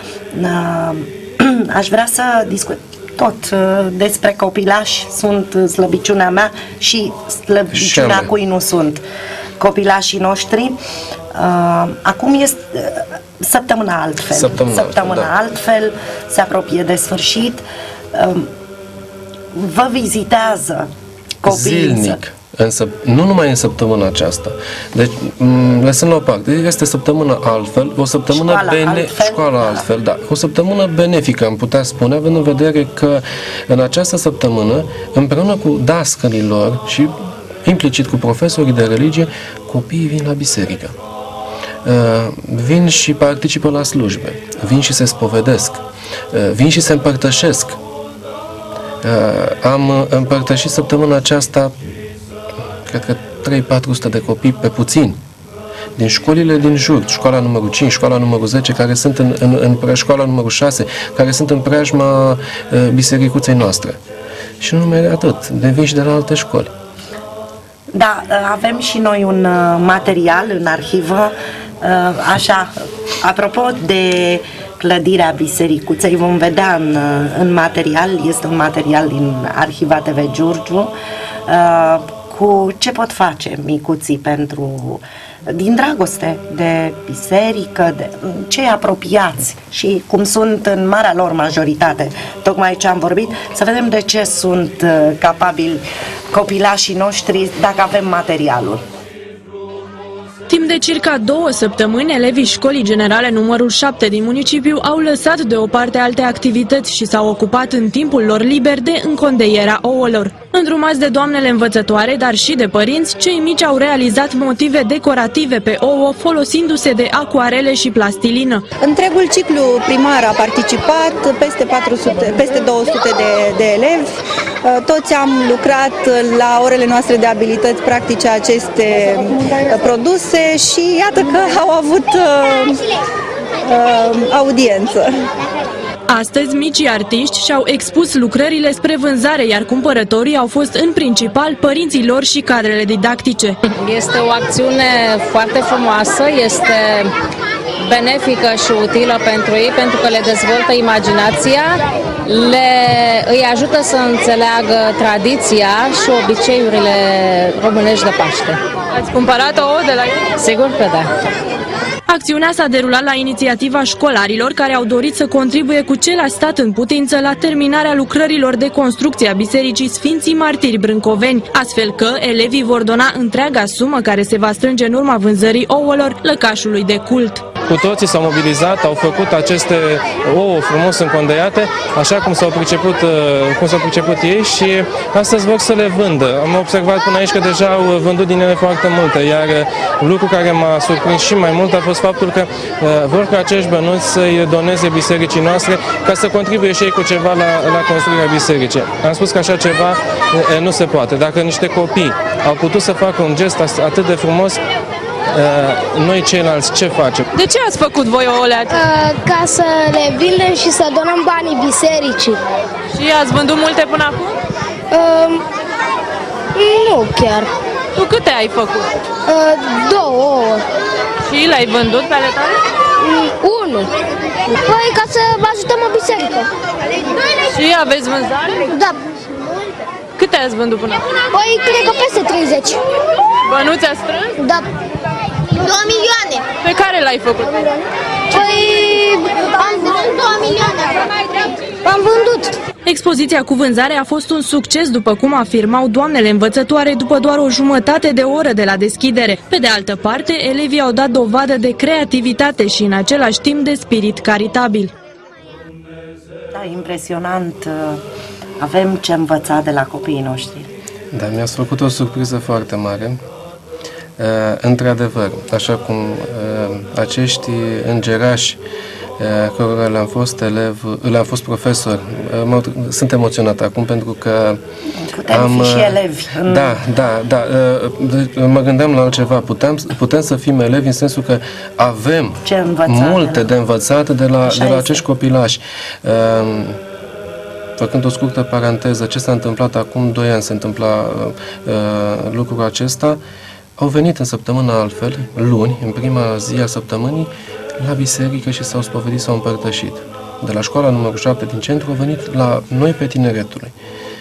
Speaker 1: aș vrea să discut tot despre copilași. Sunt slăbiciunea mea și slăbiciunea
Speaker 2: și
Speaker 1: cui nu sunt copilașii noștri. Acum este săptămâna altfel.
Speaker 2: Săptămâna,
Speaker 1: săptămâna
Speaker 2: da. altfel,
Speaker 1: se apropie de sfârșit. Vă vizitează copiii?
Speaker 2: Zilnic. Însă, nu numai în săptămâna aceasta. Deci, lăsând la o parte, este săptămână altfel, o săptămână
Speaker 1: școala
Speaker 2: bene...
Speaker 1: altfel,
Speaker 2: școala
Speaker 1: da.
Speaker 2: altfel, da. O săptămână benefică, am putea spune, având în vedere că în această săptămână, împreună cu dascălii lor și implicit cu profesorii de religie, copiii vin la biserică. Uh, vin și participă la slujbe, vin și se spovedesc, uh, vin și se împărtășesc. Uh, am împărtășit săptămâna aceasta cred că trei patru sute de copii pe puțin, din școlile din jur, școala numărul cinci, școala numărul zece, care sunt în, în, în pre, școala numărul șase, care sunt în preajma uh, bisericuței noastre. Și nu numai atât, de vin și de la alte școli.
Speaker 1: Da, avem și noi un material în arhivă, așa, apropo de clădirea bisericuței, vom vedea în, în material, este un material din Arhiva T V Giurgiu, cu ce pot face micuții pentru, din dragoste de biserică, de cei apropiați și cum sunt în marea lor majoritate, tocmai ce am vorbit, să vedem de ce sunt capabili copilașii noștri dacă avem materialul.
Speaker 3: Timp de circa două săptămâni, elevii școlii generale numărul șapte din municipiu au lăsat deoparte alte activități și s-au ocupat în timpul lor liber de încondeierea ouălor. Îndrumați de doamnele învățătoare, dar și de părinți, cei mici au realizat motive decorative pe ouă folosindu-se de acuarele și plastilină.
Speaker 4: Întregul ciclu primar a participat, peste, patru sute, peste două sute de, de elevi. Toți am lucrat la orele noastre de abilități practice aceste produse și iată că au avut uh, uh, audiență.
Speaker 3: Astăzi, micii artiști și-au expus lucrările spre vânzare, iar cumpărătorii au fost în principal părinții lor și cadrele didactice.
Speaker 5: Este o acțiune foarte frumoasă, este benefică și utilă pentru ei, pentru că le dezvoltă imaginația, le, îi ajută să înțeleagă tradiția și obiceiurile românești de Paște.
Speaker 3: Ați cumpărat ouă de la ei?
Speaker 5: Sigur că da.
Speaker 3: Acțiunea s-a derulat la inițiativa școlarilor care au dorit să contribuie cu ce le-a stat în putință la terminarea lucrărilor de construcție a Bisericii Sfinții Martiri Brâncoveni, astfel că elevii vor dona întreaga sumă care se va strânge în urma vânzării ouălor lăcașului de cult.
Speaker 6: Cu toții s-au mobilizat, au făcut aceste ouă frumos încondeiate, așa cum s-au priceput, cum s-au priceput ei și astăzi vor să le vândă. Am observat până aici că deja au vândut din ele foarte multe, iar lucru care m-a surprins și mai mult a fost faptul că vor ca acești bănuți să-i doneze bisericii noastre ca să contribuie și ei cu ceva la, la construirea bisericii. Am spus că așa ceva nu se poate. Dacă niște copii au putut să facă un gest atât de frumos, noi ceilalți ce facem?
Speaker 3: De ce ați făcut voi ouăle atât?
Speaker 7: Ca să le vindem și să donăm banii bisericii.
Speaker 3: Și ați vândut multe până acum?
Speaker 7: Uh, nu chiar.
Speaker 3: Tu câte ai făcut?
Speaker 7: Uh, două ouă.
Speaker 3: Și le-ai vândut pe ale tale?
Speaker 7: Uh, unu. Păi ca să ajutăm o biserică.
Speaker 3: Și aveți vânzare?
Speaker 7: Da.
Speaker 3: Câte ați vândut până acum?
Speaker 7: Păi cred că peste treizeci.
Speaker 3: Bănuți a strâns?
Speaker 7: Da. două milioane.
Speaker 3: Pe care l-ai făcut?
Speaker 7: Păi am vândut două milioane. Am vândut.
Speaker 3: Expoziția cu vânzare a fost un succes, după cum afirmau doamnele învățătoare după doar o jumătate de oră de la deschidere. Pe de altă parte, elevii au dat dovadă de creativitate și în același timp de spirit caritabil.
Speaker 1: Da, impresionant. Avem ce învăța de la copiii noștri.
Speaker 2: Da, mi-ați făcut o surpriză foarte mare. Uh, într-adevăr, așa cum uh, acești îngerași uh, cărora le-am fost elev, le-am fost profesor, uh, sunt emoționat acum pentru că
Speaker 1: putem
Speaker 2: am,
Speaker 1: fi și elevi.
Speaker 2: Da, da, da. Uh, mă gândeam la altceva. Putem, putem să fim elevi în sensul că avem multe de învățat de la, de la acești copilași. Uh, Făcând o scurtă paranteză, ce s-a întâmplat acum doi ani, se întâmpla uh, lucrul acesta, au venit în săptămâna altfel, luni, în prima zi a săptămânii, la biserică și s-au spovedit, s-au împărtășit. De la școala numărul șapte din centru au venit la noi pe Tineretului.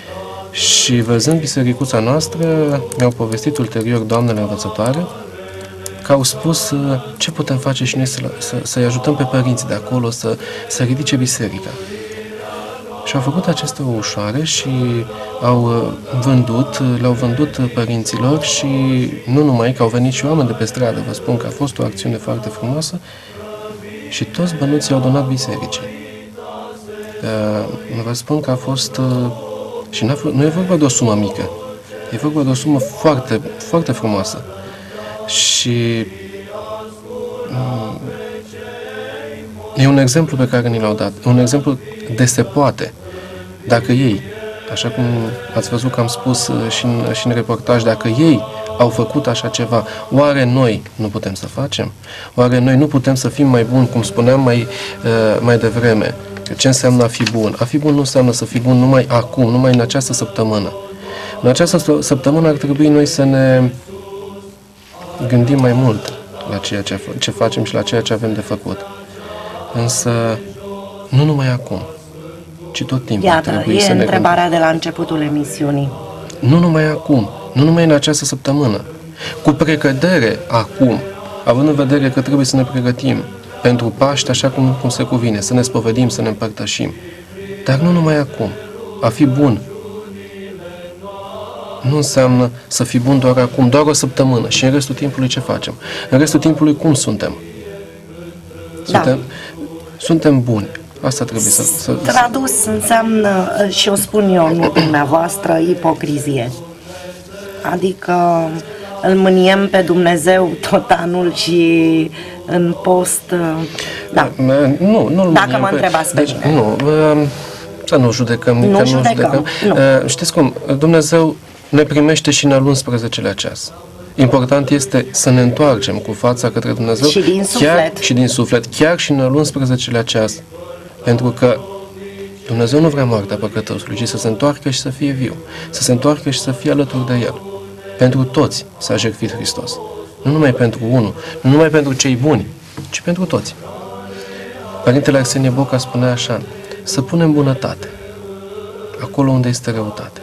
Speaker 2: Și văzând bisericuța noastră, mi-au povestit ulterior doamnele învățătoare că au spus uh, ce putem face și noi să, să, să-i ajutăm pe părinții de acolo să, să ridice biserica. Și au făcut aceste ușoare și au vândut, le-au vândut părinților și nu numai că au venit și oameni de pe stradă, vă spun că a fost o acțiune foarte frumoasă și toți bănuții au donat bisericii. Vă spun că a fost, și n-a fost, nu e vorba de o sumă mică, e vorba de o sumă foarte, foarte frumoasă și e un exemplu pe care ni l-au dat, un exemplu de se poate. Dacă ei, așa cum ați văzut că am spus și în, și în reportaj, dacă ei au făcut așa ceva, oare noi nu putem să facem? Oare noi nu putem să fim mai buni, cum spuneam mai, mai devreme? Ce înseamnă a fi bun? A fi bun nu înseamnă să fii bun numai acum, numai în această săptămână. În această săptămână ar trebui noi să ne gândim mai mult la ceea ce, ce facem și la ceea ce avem de făcut. Însă, nu numai acum, ci tot timpul.
Speaker 1: Iată,
Speaker 2: trebuie
Speaker 1: e
Speaker 2: să ne
Speaker 1: întrebarea
Speaker 2: gândim.
Speaker 1: de la începutul emisiunii.
Speaker 2: Nu numai acum, nu numai în această săptămână. Cu precădere acum, având în vedere că trebuie să ne pregătim pentru Paște așa cum, cum se cuvine, să ne spovedim, să ne împărtășim. Dar nu numai acum. A fi bun nu înseamnă să fii bun doar acum, doar o săptămână. Și în restul timpului ce facem? În restul timpului cum suntem? Suntem, da. suntem buni. Asta trebuie să... să
Speaker 1: Tradus înseamnă, și o spun eu, nu dumneavoastră, ipocrizie. Adică îl mâniem pe Dumnezeu tot anul și în post... Da.
Speaker 2: Nu, nu
Speaker 1: Dacă mă întrebați pe
Speaker 2: deci,
Speaker 1: mine.
Speaker 2: Nu, să nu judecăm.
Speaker 1: Nu
Speaker 2: că
Speaker 1: judecăm,
Speaker 2: nu judecăm.
Speaker 1: nu.
Speaker 2: Știți cum? Dumnezeu ne primește și în al unsprezecelea ceas. Important este să ne întoarcem cu fața către Dumnezeu
Speaker 1: și din suflet.
Speaker 2: Chiar, și din suflet, chiar și în al unsprezecelea ceas. Pentru că Dumnezeu nu vrea moartea păcătosului, ci să se întoarcă și să fie viu. Să se întoarcă și să fie alături de El. Pentru toți s-a jertfit Hristos. Nu numai pentru unul, nu numai pentru cei buni, ci pentru toți. Părintele Arsenie Boca spunea așa: să punem bunătate acolo unde este răutate.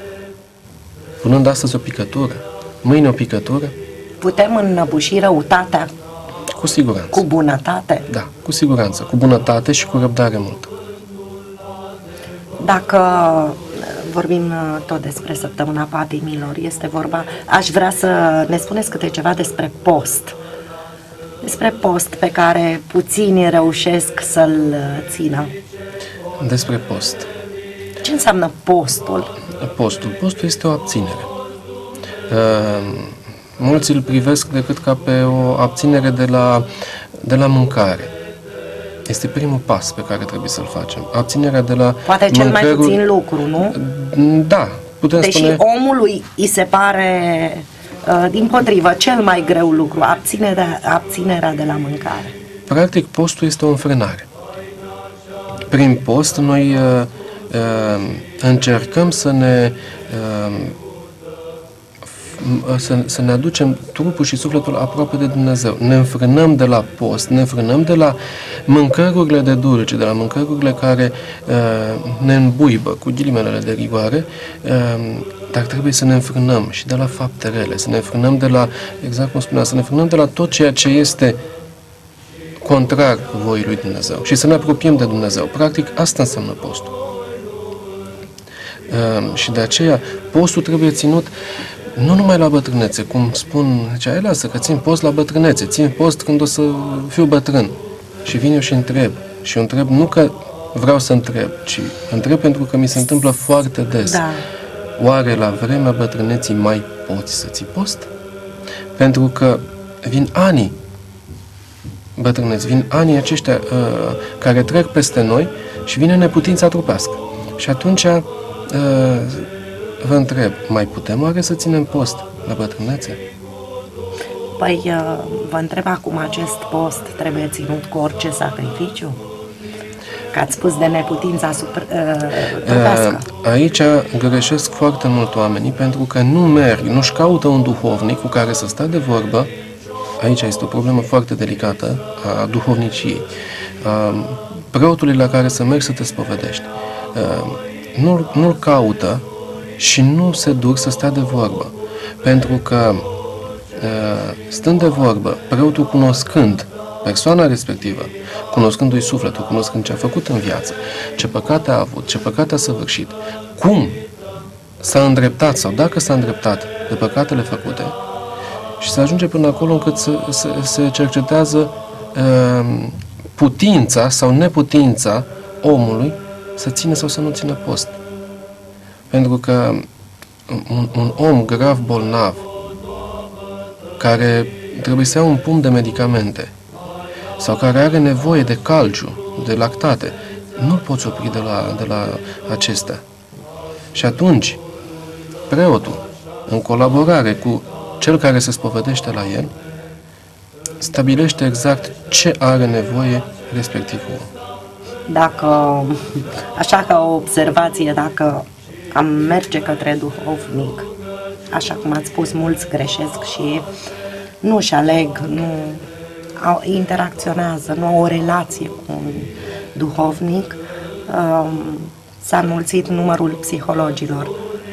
Speaker 2: Punând astăzi o picătură, mâine o picătură,
Speaker 1: putem înnăbuși răutatea.
Speaker 2: Cu siguranță.
Speaker 1: Cu bunătate?
Speaker 2: Da, cu siguranță. Cu bunătate și cu răbdare multă.
Speaker 1: Dacă vorbim tot despre Săptămâna Patimilor, este vorba, aș vrea să ne spuneți câte ceva despre post. Despre post pe care puțini reușesc să-l țină.
Speaker 2: Despre post.
Speaker 1: Ce înseamnă postul?
Speaker 2: Postul. Postul este o abținere. Uh, mulți îl privesc decât ca pe o abținere de la, de la mâncare. Este primul pas pe care trebuie să-l facem. Abținerea de la
Speaker 1: Poate cel mai puțin lucru, nu?
Speaker 2: Da, putem
Speaker 1: Deși
Speaker 2: spune...
Speaker 1: omului îi se pare, uh, dimpotrivă, cel mai greu lucru, abținerea, abținerea de la mâncare.
Speaker 2: Practic, postul este o înfrânare. Prin post, noi uh, uh, încercăm să ne... Uh, Să, să ne aducem trupul și sufletul aproape de Dumnezeu. Ne înfrânăm de la post, ne înfrânăm de la mâncărurile de dulce, de la mâncărurile care uh, ne îmbuibă, cu ghilimelele de rigoare, uh, dar trebuie să ne înfrânăm și de la fapte rele, să ne înfrânăm de la, exact cum spuneam, să ne înfrânăm de la tot ceea ce este contrar voii lui Dumnezeu și să ne apropiem de Dumnezeu. Practic, asta înseamnă postul. Uh, și de aceea, postul trebuie ținut nu numai la bătrânețe, cum spun, zicea, e, lasă că țin post la bătrânețe, țin post când o să fiu bătrân. Și vin eu și întreb. Și eu întreb nu că vreau să întreb, ci întreb pentru că mi se întâmplă foarte des.
Speaker 1: Da.
Speaker 2: Oare la vremea bătrâneții mai poți să ții post? Pentru că vin ani bătrâneți, vin anii aceștia uh, care trec peste noi și vine neputința trupească. Și atunci uh, vă întreb, mai putem oare să ținem post la bătrânețe?
Speaker 1: Păi, vă întreb acum, acest post trebuie ținut cu orice sacrificiu? Că ați spus de neputința trupească.
Speaker 2: Aici greșesc foarte mult oamenii pentru că nu merg, nu-și caută un duhovnic cu care să stea de vorbă. Aici este o problemă foarte delicată a duhovniciei. Preotului la care să mergi să te spovedești. Nu, nu-l caută și nu se duc să stea de vorbă. Pentru că, stând de vorbă, preotul cunoscând persoana respectivă, cunoscându-i sufletul, cunoscând ce a făcut în viață, ce păcate a avut, ce păcate a săvârșit, cum s-a îndreptat sau dacă s-a îndreptat de păcatele făcute, și se ajunge până acolo încât se, se, se cercetează uh, putința sau neputința omului să țină sau să nu țină post. Pentru că un, un om grav bolnav, care trebuie să ia un pumn de medicamente sau care are nevoie de calciu, de lactate, nu poți opri de la, de la acestea. Și atunci, preotul, în colaborare cu cel care se spovedește la el, stabilește exact ce are nevoie respectivul.
Speaker 1: Dacă, așa ca o observație, dacă am merge către duhovnic, așa cum ați spus, mulți greșesc și nu își aleg, nu au, interacționează, nu au o relație cu un duhovnic, um, s-a înmulțit numărul psihologilor.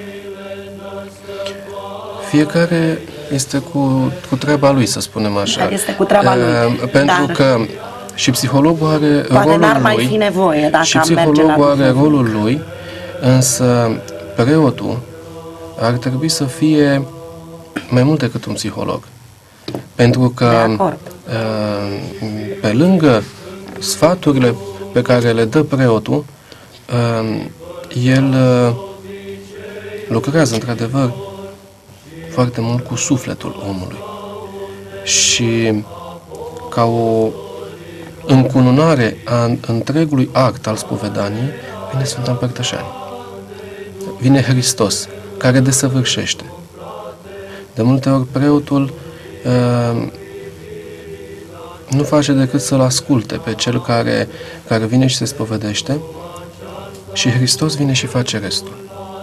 Speaker 2: Fiecare este cu, cu treaba lui, să spunem așa.
Speaker 1: Este cu treaba lui.
Speaker 2: Uh, pentru
Speaker 1: dar
Speaker 2: că și psihologul are
Speaker 1: poate
Speaker 2: rolul
Speaker 1: n-ar mai
Speaker 2: lui,
Speaker 1: fi nevoie dacă
Speaker 2: și
Speaker 1: am merge la
Speaker 2: psihologul are
Speaker 1: duhovnic.
Speaker 2: rolul lui, însă preotul ar trebui să fie mai mult decât un psiholog. Pentru că uh, pe lângă sfaturile pe care le dă preotul, uh, el uh, lucrează într-adevăr foarte mult cu sufletul omului. Și ca o încununare a întregului act al spovedaniei, vine Sfânta Împărtășanie. Vine Hristos, care desăvârșește. De multe ori preotul uh, nu face decât să-l asculte pe cel care, care vine și se spovedește, și Hristos vine și face restul.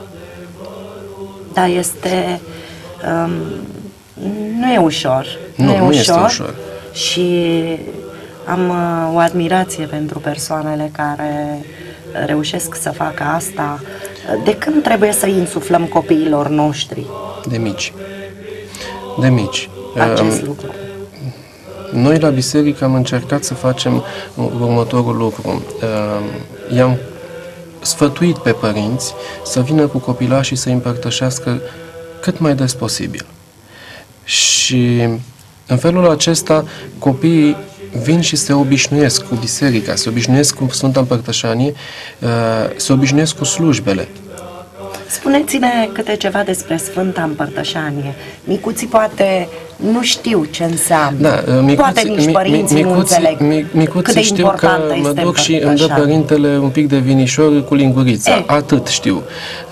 Speaker 1: Da, este... Um, nu e ușor.
Speaker 2: Nu,
Speaker 1: nu, e
Speaker 2: nu
Speaker 1: ușor,
Speaker 2: este ușor.
Speaker 1: Și am uh, o admirație pentru persoanele care reușesc să facă asta. De când trebuie să insuflăm copiilor noștri?
Speaker 2: De mici. De mici.
Speaker 1: Acest
Speaker 2: Uh,
Speaker 1: lucru.
Speaker 2: Noi la biserică am încercat să facem următorul lucru. I-am sfătuit pe părinți să vină cu copilașii să împărtășească cât mai des posibil. Și în felul acesta copiii vin și se obișnuiesc cu biserica, se obișnuiesc cu Sfânta Împărtășanie, se obișnuiesc cu slujbele.
Speaker 1: Spuneți-ne câte ceva despre Sfânta Împărtășanie. Micuții poate nu știu ce înseamnă.
Speaker 2: Da, micuții,
Speaker 1: poate nici părinții
Speaker 2: micuții,
Speaker 1: nu înțeleg
Speaker 2: micuții
Speaker 1: cât de
Speaker 2: știu
Speaker 1: importantă
Speaker 2: că
Speaker 1: este
Speaker 2: mă duc și îmi dă părintele un pic de vinișor cu lingurița. E. Atât știu.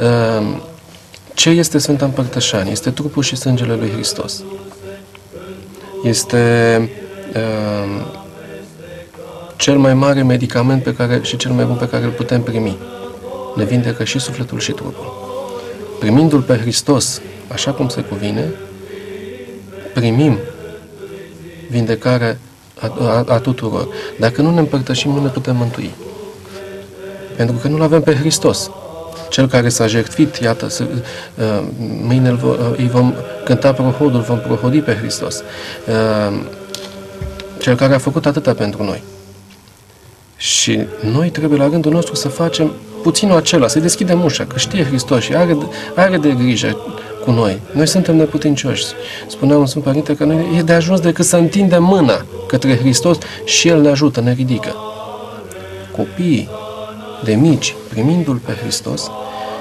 Speaker 2: Ce este Sfânta Împărtășanie? Este trupul și sângele lui Hristos. Este uh, cel mai mare medicament pe care, și cel mai bun pe care îl putem primi. Ne vindecă și sufletul și trupul. Primindu-L pe Hristos așa cum se cuvine, primim vindecarea a, a, a tuturor. Dacă nu ne împărtășim, nu ne putem mântui. Pentru că nu-L avem pe Hristos. Cel care s-a jertfit, iată, să, uh, mâine îl, îi vom cânta prohodul, vom prohodi pe Hristos. Uh, cel care a făcut atâta pentru noi. Și noi trebuie la rândul nostru să facem puținul acela, să-i deschidem ușa, că știe Hristos și are, are de grijă cu noi. Noi suntem neputincioși. Spuneam în Sfânt Părinte că noi e de ajuns decât să întindem mâna către Hristos și El ne ajută, ne ridică. Copiii de mici, primindu-L pe Hristos,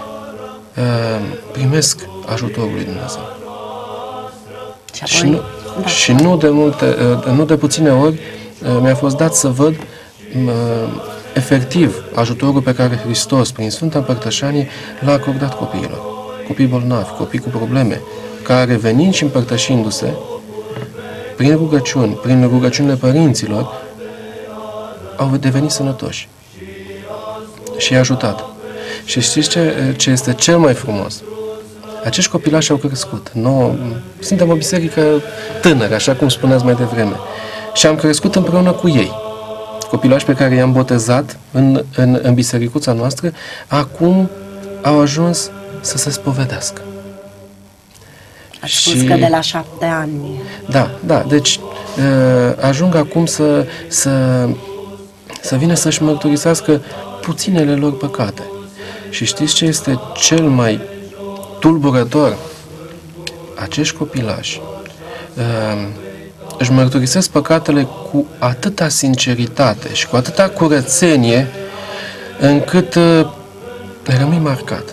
Speaker 2: primesc ajutorul lui Dumnezeu.
Speaker 1: Și,
Speaker 2: și, nu, da. și nu de multe, nu de puține ori mi-a fost dat să văd efectiv ajutorul pe care Hristos, prin Sfânta Împărtășanie, l-a acordat copiilor. Copii bolnavi, copii cu probleme, care venind și împărtășindu-se, prin rugăciuni, prin rugăciunile părinților, au devenit sănătoși. Și i-a ajutat. Și știți ce, ce este cel mai frumos? Acești copilași au crescut. Noi suntem o biserică tânără, așa cum spuneați mai devreme. Și am crescut împreună cu ei. Copilași pe care i-am botezat în, în, în bisericuța noastră, acum au ajuns să se spovedească.
Speaker 1: Ați și... spus că de la șapte ani.
Speaker 2: Da, da. Deci ajung acum să, să, să vină să-și mărturisească puținele lor păcate. Și știți ce este cel mai tulburător? Acești copilași uh, își mărturisesc păcatele cu atâta sinceritate și cu atâta curățenie, încât uh, rămâi marcat.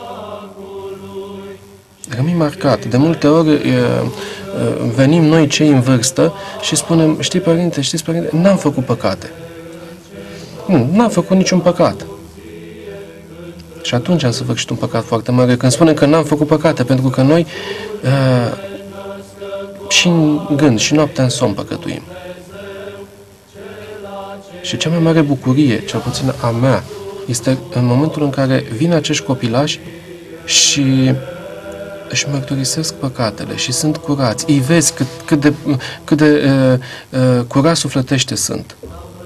Speaker 2: Rămâi marcat. De multe ori uh, uh, venim noi cei în vârstă și spunem, știi părinte, știți părinte, n-am făcut păcate. Nu, n-am făcut niciun păcat. Și atunci am să fac și un păcat foarte mare când spunem că n-am făcut păcate, pentru că noi uh, și în gând, și noaptea în somn păcătuim. Și cea mai mare bucurie, cel puțin a mea, este în momentul în care vin acești copilași și își mărturisesc păcatele și sunt curați. Îi vezi cât, cât de, cât de uh, uh, curat sufletește sunt.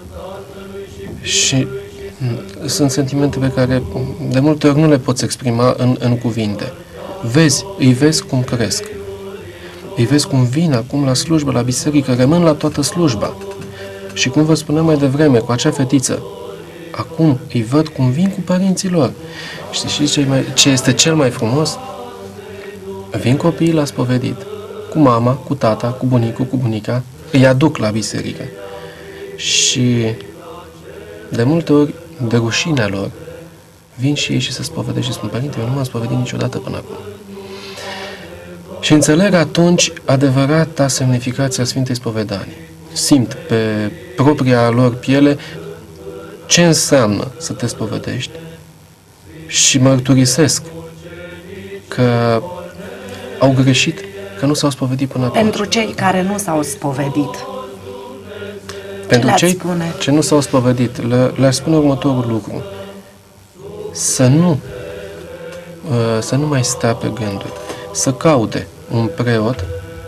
Speaker 2: Și sunt sentimente pe care de multe ori nu le poți exprima în, în cuvinte. Vezi, îi vezi cum cresc. Îi vezi cum vin acum la slujbă, la biserică, rămân la toată slujba. Și cum vă spuneam mai devreme, cu acea fetiță, acum îi văd cum vin cu părinții lor. Și știți ce, mai, ce este cel mai frumos? Vin copiii la spovedit, cu mama, cu tata, cu bunicul, cu bunica, îi aduc la biserică. Și de multe ori, de rușinea lor, vin și ei și se spovedește și spun, părinte, eu nu m-am spovedit niciodată până acum. Și înțeleg atunci adevărata semnificația Sfintei Spovedanii. Simt pe propria lor piele ce înseamnă să te spovedești și mărturisesc că au greșit, că nu s-au spovedit până atunci.
Speaker 1: Pentru cei care nu s-au spovedit,
Speaker 2: Pentru cei spune? ce nu s-au spovedit, le, le-aș spune următorul lucru. Să nu, să nu mai stea pe gânduri, să caute un preot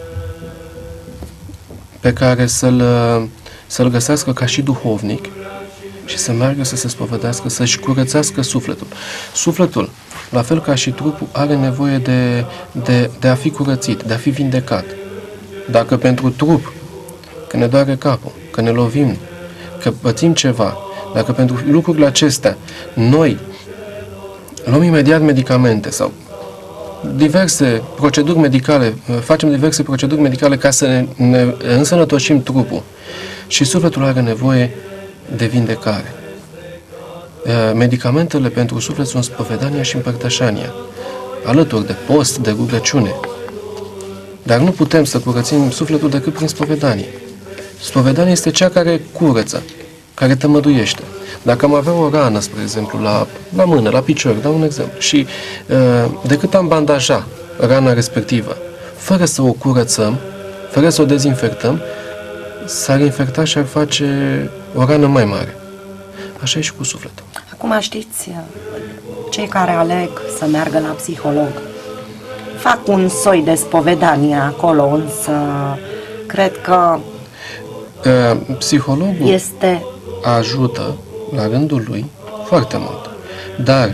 Speaker 2: pe care să-l, să-l găsească ca și duhovnic și să meargă să se spovedească, să-și curățească sufletul. Sufletul, la fel ca și trupul, are nevoie de, de, de a fi curățit, de a fi vindecat. Dacă pentru trup că ne doare capul, că ne lovim, că pățim ceva, dacă pentru lucrurile acestea noi luăm imediat medicamente sau diverse proceduri medicale, facem diverse proceduri medicale ca să ne, ne însănătoșim trupul și sufletul are nevoie de vindecare. Medicamentele pentru suflet sunt spovedania și împărtășania, alături de post, de rugăciune. Dar nu putem să curățim sufletul decât prin spovedanie. Spovedania este cea care curăță, care tămăduiește. Dacă am avea o rană, spre exemplu, la, la mână, la picior, dau un exemplu, și uh, decât am bandaja rana respectivă, fără să o curățăm, fără să o dezinfectăm, s-ar infecta și ar face o rană mai mare. Așa e și cu sufletul.
Speaker 1: Acum știți, cei care aleg să meargă la psiholog fac un soi de spovedanie acolo, însă cred că
Speaker 2: uh, psihologul
Speaker 1: este...
Speaker 2: ajută la rândul lui foarte mult, dar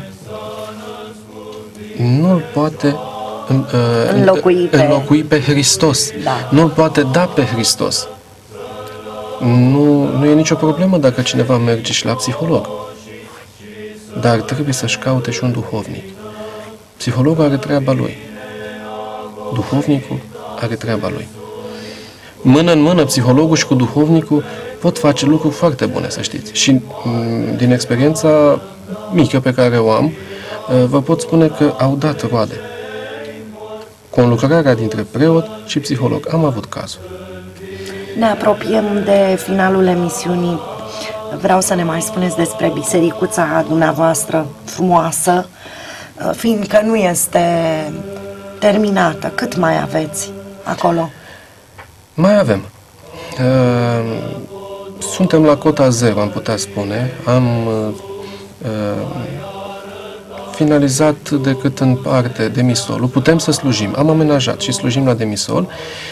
Speaker 2: nu-l poate uh,
Speaker 1: înlocui, pe...
Speaker 2: înlocui pe Hristos.
Speaker 1: Da.
Speaker 2: Nu-l poate da pe Hristos. Nu, nu e nicio problemă dacă cineva merge și la psiholog, dar trebuie să-și caute și un duhovnic. Psihologul are treaba lui, duhovnicul are treaba lui. Mână în mână, psihologul și cu duhovnicul pot face lucruri foarte bune, să știți. Și din experiența mică pe care o am, vă pot spune că au dat roade. Conlucrarea dintre preot și psiholog. Am avut cazul.
Speaker 1: Ne apropiem de finalul emisiunii. Vreau să ne mai spuneți despre bisericuța dumneavoastră frumoasă, fiindcă nu este terminată. Cât mai aveți acolo?
Speaker 2: Mai avem. Suntem la cota zero, am putea spune. Am finalizat decât în parte demisolul. Putem să slujim. Am amenajat și slujim la demisol.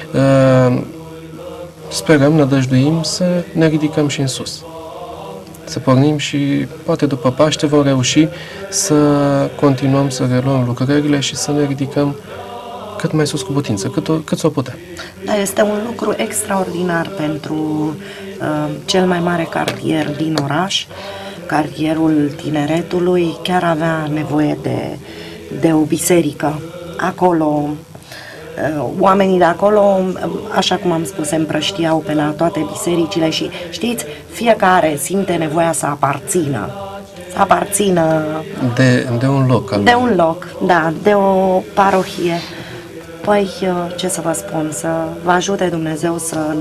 Speaker 2: Sperăm, nădăjduim să ne ridicăm și în sus. Să pornim și poate după Paște vom reuși să continuăm să reluăm lucrările și să ne ridicăm cât mai sus cu putință, cât, o, cât s-o putea.
Speaker 1: Da, este un lucru extraordinar pentru uh, cel mai mare cartier din oraș, cartierul Tineretului, chiar avea nevoie de, de o biserică. Acolo, uh, oamenii de acolo, așa cum am spus, se împrăștiau pe la toate bisericile și, știți, fiecare simte nevoia să aparțină. Să aparțină...
Speaker 2: De, de un loc. Al
Speaker 1: de un loc, da, de o parohie. Păi, ce să vă spun, să vă ajute Dumnezeu să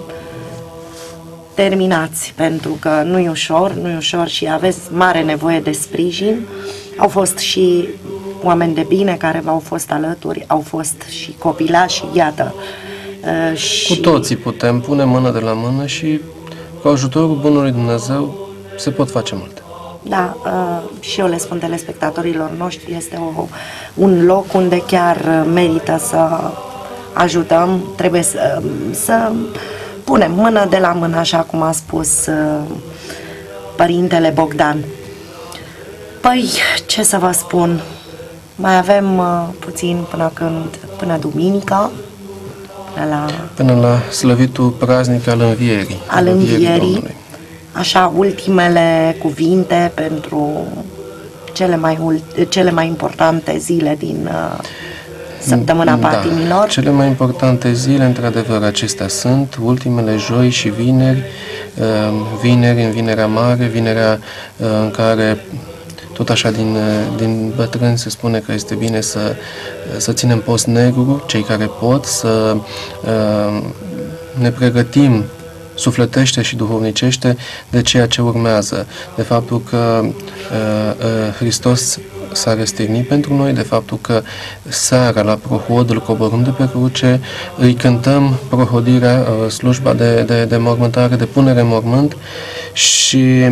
Speaker 1: terminați, pentru că nu e ușor, nu e ușor și aveți mare nevoie de sprijin. Au fost și oameni de bine care v-au fost alături, au fost și copilași, iată. Și...
Speaker 2: Cu toții putem pune mână de la mână și cu ajutorul Bunului Dumnezeu se pot face multe.
Speaker 1: Da, și eu le spun telespectatorilor noștri, este o, un loc unde chiar merită să ajutăm, trebuie să, să punem mână de la mână, așa cum a spus Părintele Bogdan. Păi, ce să vă spun, mai avem puțin până când, până duminică, până la...
Speaker 2: Până la slăvitul praznic al Învierii.
Speaker 1: Al Învierii. Așa, ultimele cuvinte pentru cele mai, cele mai importante zile din uh, săptămâna
Speaker 2: da,
Speaker 1: patimilor.
Speaker 2: Cele mai importante zile, într-adevăr, acestea sunt ultimele joi și vineri, uh, vineri în Vinerea Mare, vinerea uh, în care, tot așa din, uh, din bătrâni se spune că este bine să, să ținem post negru, cei care pot, să uh, ne pregătim sufletește și duhovnicește de ceea ce urmează, de faptul că uh, uh, Hristos s-a răstignit pentru noi, de faptul că seara la prohod îl coborâm de pe cruce, îi cântăm prohodirea, uh, slujba de, de, de mormântare, de punere în mormânt și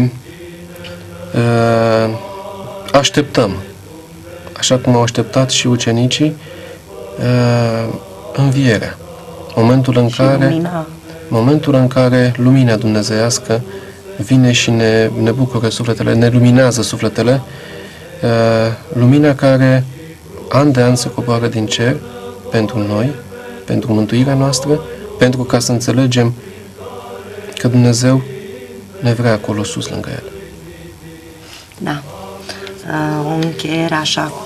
Speaker 2: uh, așteptăm, așa cum au așteptat și ucenicii, uh, învierea. Momentul în
Speaker 1: și
Speaker 2: care
Speaker 1: lumina.
Speaker 2: Momentul în care lumina dumnezeiască vine și ne, ne bucură sufletele, ne luminează sufletele, lumina care an de an se coboară din cer pentru noi, pentru mântuirea noastră, pentru ca să înțelegem că Dumnezeu ne vrea acolo sus lângă El.
Speaker 1: Da. O încheiere așa cum,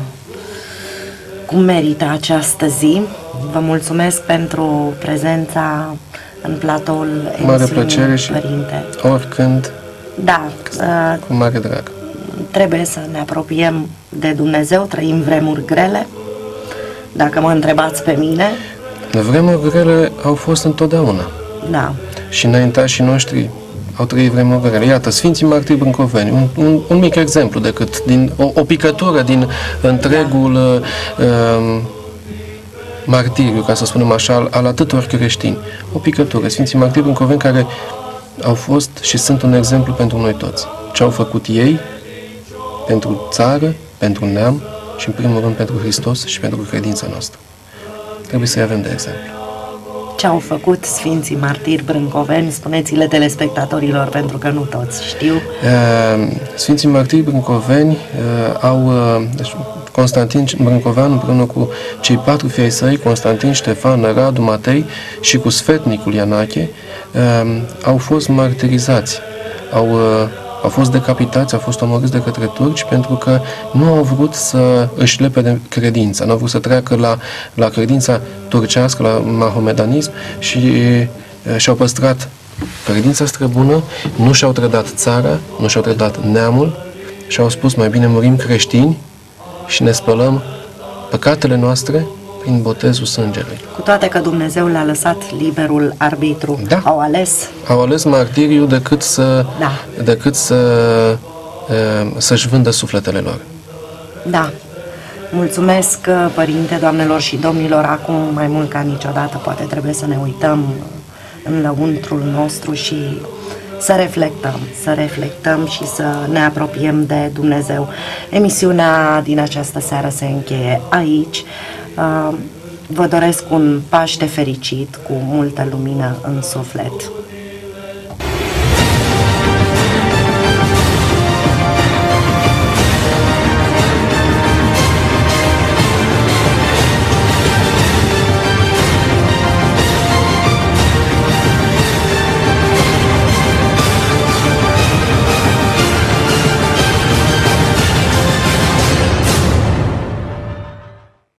Speaker 1: cum merită această zi. Vă mulțumesc pentru prezența în platoul emisiunii,
Speaker 2: mare plăcere și
Speaker 1: Părinte.
Speaker 2: Oricând,
Speaker 1: da,
Speaker 2: cu mare drag.
Speaker 1: Trebuie să ne apropiem de Dumnezeu, trăim vremuri grele. Dacă mă întrebați pe mine...
Speaker 2: Vremuri grele au fost întotdeauna.
Speaker 1: Da.
Speaker 2: Și înaintașii noștri au trăit vremuri grele. Iată, Sfinții Martiri Brâncoveni, un, un, un mic exemplu decât din o, o picătură din întregul da. uh, martiriu, ca să spunem așa, al, al atâtor creștini. O picătură. Sfinții Martiri Brâncoveni care au fost și sunt un exemplu pentru noi toți. Ce au făcut ei pentru țară, pentru neam și în primul rând pentru Hristos și pentru credința noastră. Trebuie să-i avem de exemplu.
Speaker 1: Ce au făcut Sfinții Martiri Brâncoveni? Spuneți-le telespectatorilor, pentru că nu toți știu.
Speaker 2: Sfinții Martiri Brâncoveni au... Deci, Constantin Brâncoveanu împreună cu cei patru fii ai săi, Constantin, Ștefan, Radu, Matei și cu sfetnicul Ianache, au fost martirizați, au, au fost decapitați, au fost omorâți de către turci pentru că nu au vrut să își lepede credința, nu au vrut să treacă la, la credința turcească, la mahomedanism și și-au păstrat credința străbună, nu și-au trădat țara, nu și-au trădat neamul și au spus mai bine murim creștini și ne spălăm păcatele noastre prin botezul sângelui.
Speaker 1: Cu toate că Dumnezeu le-a lăsat liberul arbitru,
Speaker 2: da. au
Speaker 1: ales...
Speaker 2: Au ales martiriu decât să,
Speaker 1: da.
Speaker 2: decât să, să-și vândă sufletele lor.
Speaker 1: Da. Mulțumesc, Părinte, doamnelor și domnilor, acum mai mult ca niciodată poate trebuie să ne uităm în lăuntrul nostru și să reflectăm, să reflectăm și să ne apropiem de Dumnezeu. Emisiunea din această seară se încheie aici. Vă doresc un Paște fericit, cu multă lumină în suflet.